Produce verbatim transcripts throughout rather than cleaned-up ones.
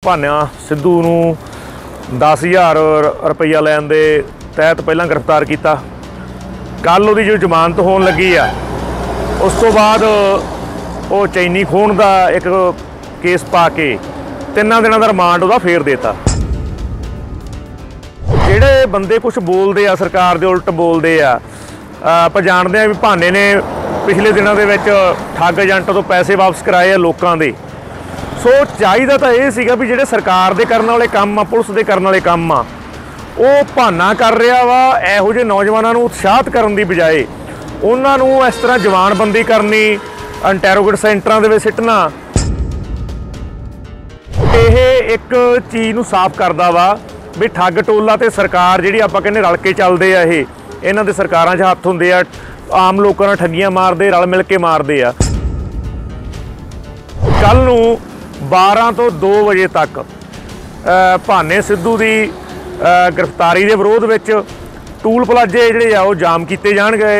भान्या सिद्धू नूं दस हज़ार रुपया लैन दे तहत पहला गिरफ्तार किया। कल उहदी जो जमानत होण लगी आ उस तो बाद वो चैनी खोण का एक केस पा के तिना दिनों का रिमांड उहदा फेर देता। जिहड़े बंदे कुछ बोलते आ सरकार दे उल्ट बोलते आ, आपां जाणदे आ भी भाने ने पिछले दिनों के विच ठग एजेंट तो पैसे वापस कराए लोगों के। सो चाहिदा तां इह सीगा भी जिहड़े सरकार दे करन वाले काम आ, पुलिस दे करन वाले काम आ, वो भाना कर रहा वा इहो जिहे नौजवानों नूं उत्साहित करन दी बजाए उन्हां नूं इस तरह जवानबंदी करनी, इंटैरोगेट सेंटरां दे विच सिੱਟਣਾ, ਇਹ एक चीज़ नूं साफ करदा वा भी ठग टोला ते सरकार जिहड़ी आपां कहने रल के चलदे आ, ये इन्हां दे सरकारां 'च हत्थ हुंदे आ, आम लोगों नाल ठगियां मारदे, रल मिल के मारदे आ। कल नूं बारह तो दो बजे तक भाने सिद्धू की गिरफ्तारी के विरोध में टूल प्लाजे जिहड़े आ वो जाम किए जाणगे।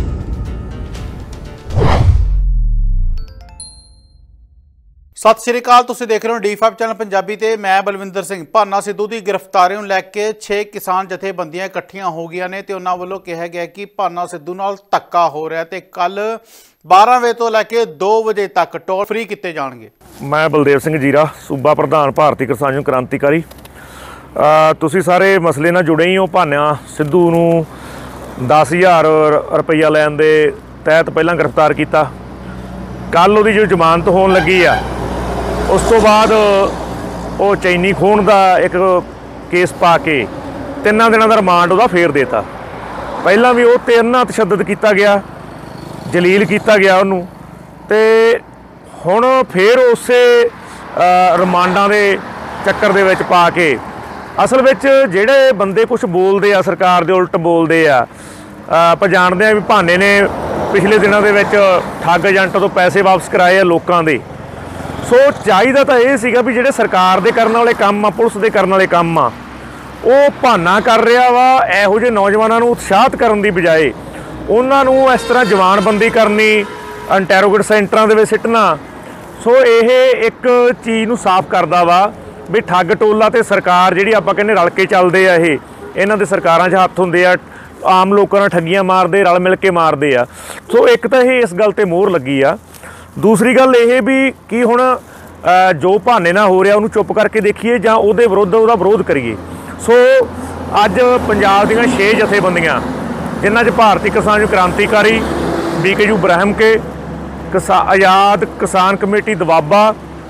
सत श्री अकाल, तुसीं देख रहे हो डी फाइव चैनल पंजाबी ते मैं बलविंदर सिंह। भाना सिद्धू की गिरफ्तारी नूं लैके छे किसान जथेबंदियां इकट्ठियां हो गई ने ते उन्हां वल्लों कहा गया कि भाना सिद्धू नाल धक्का हो रहा है। कल बारह बजे तो लैके दो बजे तक टोल फ्री किए जाएंगे। मैं बलदेव सिंह जीरा, सूबा प्रधान भारतीय किसान यूनियन क्रांतिकारी। तुसीं सारे मसले नाल जुड़े ही हो। भाना सिद्धू नूं दस हज़ार रुपया लैन दे तहत पहला गिरफ्तार किया। कल उहदी जो जमानत होण लगी आ उस तो बाद वो चैनी खोण का एक केस पा के तिना दिनों का रिमांड उहदा फेर देता। पहला भी वो ते इन्ना तशद्दद किया गया, जलील किया गया उन्होंने, ते हुण फिर उस रिमांडां दे चक्कर दे विच पा के असल विच जिहड़े बंदे कुछ बोलते आ सरकार दे उल्ट बोलते आ, आपां जाणदे आ भी भाने ने पिछले दिनों के विच ठग एजेंट तो पैसे वापस कराए लोगों के। सो चाहिदा तां इह सीगा भी जिहड़े सरकार दे करन वाले काम आ, पुलिस दे करन वाले काम आ, वो भाना कर रहा वा इहो जिहे नौजवानों नूं उत्साहित करन दी बजाए उन्हां नूं इस तरह जवानबंदी करनी, इंटैरोगेट सेंटरां दे विच सिੱਟਣਾ। सो ये एक चीज़ नूं साफ करदा वा भी ठग टोला ते सरकार जिहड़ी आपां कहने रल के चलदे आ, ये इन्हां दे सरकारां 'च हत्थ हुंदे आ, आम लोगों नाल ठगियां मारदे, रल मिल के मारदे आ। सो एक तां ये इस गल ते मोहर लगी आ। दूसरी गल ये भी कि हुण जो भाने नाल हो रहा उन्होंने चुप करके देखिए जां उहदे विरुद्ध उहदा विरोध करिए। सो अज पंजाब दीआं छे जथेबंदियां जिन्हां 'च भारतीय किसान यूनियन क्रांतिकारी, बी के यू ब्रह्म के, किसा आज़ाद किसान कमेटी दवाबा,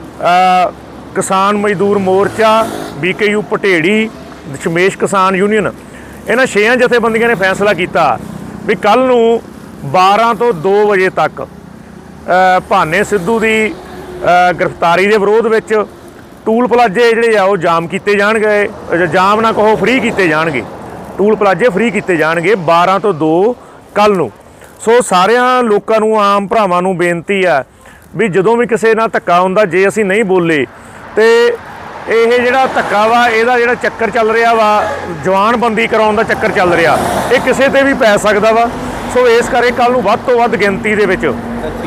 किसान मजदूर मोर्चा, बी के यू भटेड़ी, दशमेश किसान यूनियन, इन्हां छेआं जथेबंदियां ने फैसला किया भी कल नूं बारह तो दो बजे तक भाने सिद्धू की गिरफ्तारी के विरोध में टूल प्लाजे जिहड़े आ वो जाम किए जाणगे, जाम ना कहो फ्री किए जाणगे, टूल प्लाजे फ्री किए जाणगे बारह तो दो कल नूं। सो सारियां लोकां नूं, आम भरावां नूं बेनती है भी जदों भी किसी नाल धक्का हुंदा, जे असीं नहीं बोले तो ये जिहड़ा धक्का वा इहदा जिहड़ा चक्कर चल रहा वा जवानबंदी कराउण दा चक्कर चल रहा, ये किसी ते भी पै सकदा वा। सो इस करके कल नूं वध तों वध गिनती दे विच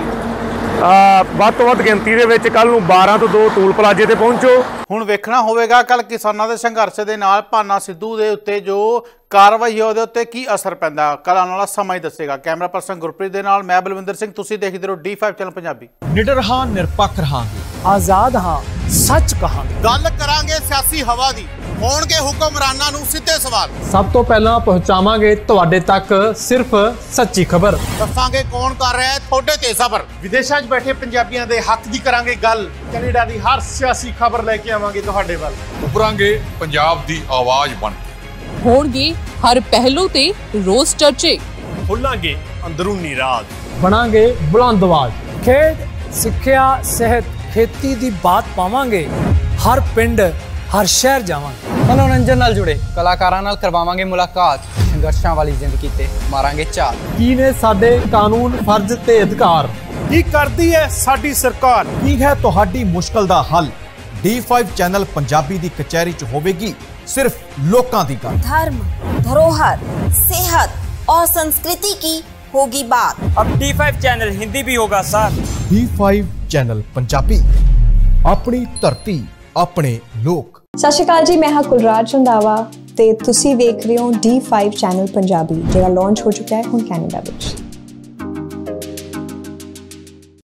वध तो वध गिनती दे विच कल नूं बारह तो दो टूल प्लाजे ते पहुंचो। हुण वेखना होवेगा कल किसानां दे संघर्ष दे नाल भाना सिद्धू दे उत्ते जो कार्रवाई है उहदे उत्ते की असर पैंदा, कल आने वाला समा ही दसेगा। कैमरा पर्सन गुरप्रीत दे नाल मैं बलविंदर सिंह, तुसीं देखदे रहो डी फाइव चैनल पंजाबी। निडर हां, निरपक्ष रहांगे, आजाद हां, सच कहांगे, गल करांगे सियासी हवा दी, होणगे हुक्मरानां नूं सिद्धे सवाल। सब तो पहलां पहुंचावांगे तुहाडे तक सिर्फ सच्ची खबर, दसांगे कौन कर रहा है थोड़े ते सबर। विदेशां 'च बैठे पंजाबियां दे हक दी करांगे गल, कनेडा दी हर सियासी खबर लैके आवांगे तुहाडे वल। उभरांगे पंजाब दी आवाज़ बन, होणगे हर पहलू ते रोज चर्चे, खुलांगे अंदरूनी राज, बनांगे बुलंद आवाज। खेड, सिक्ख्या, सेहत, खेती दी बात पावांगे, हर पिंड हर शहर जावांगे। मनोरंजन नाल जुड़े कलाकारां नाल करवावांगे मुलाकात, संघर्षां वाली जिंदगी ते मारांगे झात। की ने साडे कानून, फर्ज ते अधिकार, की करदी है साडी सरकार, की है तुहाडी मुश्किल दा हल। डी फाइव चैनल पंजाबी दी कचहरी च होवेगी सिर्फ लोकां दी गल। धर्म, धरोहर, सेहत और संस्कृति की होगी बात। अब डी फाइव चैनल हिंदी भी होगा sir. D five channel Punjabi, अपनी धरती ਆਪਣੇ ਲੋਕ। ਸਤਿ ਸ਼੍ਰੀ ਅਕਾਲ ਜੀ, ਮੈਂ ਹਾਂ ਕੁਲਰਾਜ ਰੰਧਾਵਾ ਤੇ ਤੁਸੀਂ ਵੇਖ ਰਹੇ ਹੋ ਡੀ ਫਾਈਵ ਚੈਨਲ ਪੰਜਾਬੀ, ਜਿਹੜਾ ਲਾਂਚ ਹੋ ਚੁੱਕਾ ਹੈ ਹੁਣ ਕੈਨੇਡਾ ਵਿੱਚ।